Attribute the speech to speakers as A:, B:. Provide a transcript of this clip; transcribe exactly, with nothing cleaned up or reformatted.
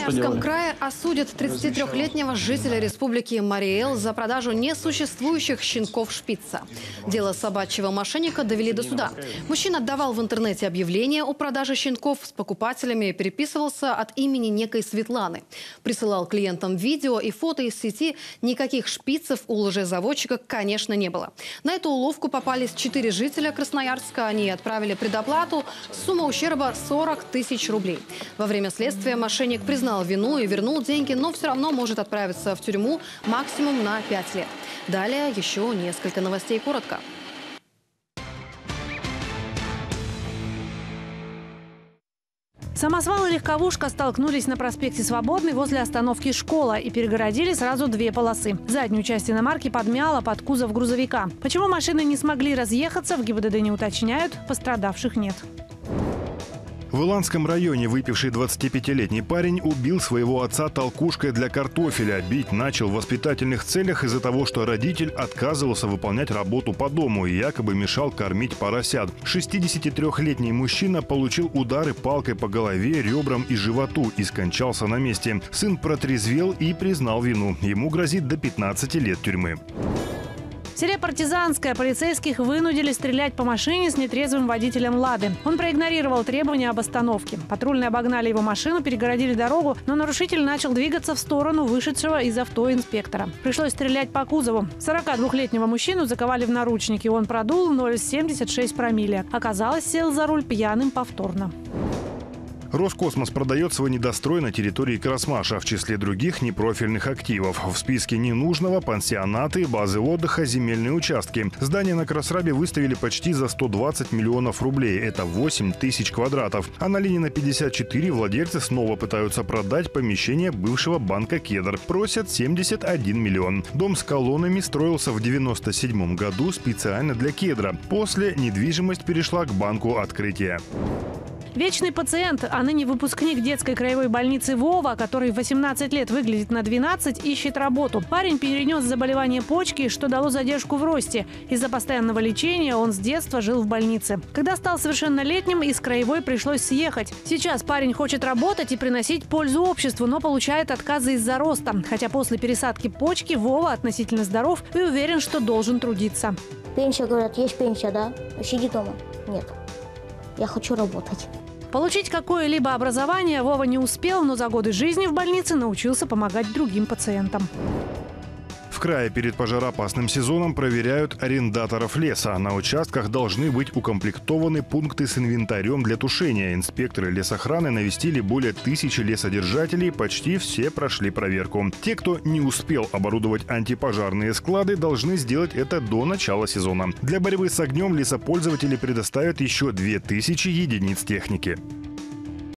A: Красноярском крае осудят тридцатитрёхлетнего жителя республики Мариэл за продажу несуществующих щенков шпица. Дело собачьего мошенника довели до суда. Мужчина давал в интернете объявление о продаже щенков, с покупателями переписывался от имени некой Светланы. Присылал клиентам видео и фото из сети. Никаких шпицев у лжезаводчика, конечно, не было. На эту уловку попались четыре жителя Красноярска. Они отправили предоплату. Сумма ущерба сорок тысяч рублей. Во время следствия мошенник признал вину и вернул деньги, но все равно может отправиться в тюрьму максимум на пять лет. Далее еще несколько новостей коротко.
B: Самосвал и легковушка столкнулись на проспекте Свободный возле остановки «Школа» и перегородили сразу две полосы. Заднюю часть иномарки подмяло под кузов грузовика. Почему машины не смогли разъехаться, в ГИБДД не уточняют, пострадавших нет.
C: В Иланском районе выпивший двадцатипятилетний парень убил своего отца толкушкой для картофеля. Бить начал в воспитательных целях из-за того, что родитель отказывался выполнять работу по дому и якобы мешал кормить поросят. шестидесятитрёхлетний мужчина получил удары палкой по голове, ребрам и животу и скончался на месте. Сын протрезвел и признал вину. Ему грозит до пятнадцати лет тюрьмы.
B: В селе Партизанское полицейских вынудили стрелять по машине с нетрезвым водителем «Лады». Он проигнорировал требования об остановке. Патрульные обогнали его машину, перегородили дорогу, но нарушитель начал двигаться в сторону вышедшего из авто инспектора. Пришлось стрелять по кузову. сорокадвухлетнего мужчину заковали в наручники. Он продул ноль целых семьдесят шесть сотых промилле. Оказалось, сел за руль пьяным повторно.
C: Роскосмос продает свой недострой на территории Красмаша, в числе других непрофильных активов. В списке ненужного – пансионаты, базы отдыха, земельные участки. Здание на Красрабе выставили почти за сто двадцать миллионов рублей. Это восемь тысяч квадратов. А на Ленина пятьдесят четыре владельцы снова пытаются продать помещение бывшего банка «Кедр». Просят семьдесят один миллион. Дом с колоннами строился в девяносто седьмом году специально для «Кедра». После недвижимость перешла к банку «Открытие».
B: Вечный пациент, а ныне выпускник детской краевой больницы Вова, который в восемнадцать лет выглядит на двенадцать, ищет работу. Парень перенес заболевание почки, что дало задержку в росте. Из-за постоянного лечения он с детства жил в больнице. Когда стал совершеннолетним, из краевой пришлось съехать. Сейчас парень хочет работать и приносить пользу обществу, но получает отказы из-за роста. Хотя после пересадки почки Вова относительно здоров и уверен, что должен трудиться.
D: Пенсия, говорят, есть пенсия, да? Сиди дома. Нет. Я хочу работать.
B: Получить какое-либо образование Вова не успел, но за годы жизни в больнице научился помогать другим пациентам.
C: В крае перед пожароопасным сезоном проверяют арендаторов леса. На участках должны быть укомплектованы пункты с инвентарем для тушения. Инспекторы лесохраны навестили более тысячи лесодержателей. Почти все прошли проверку. Те, кто не успел оборудовать антипожарные склады, должны сделать это до начала сезона. Для борьбы с огнем лесопользователи предоставят еще две тысячи единиц техники.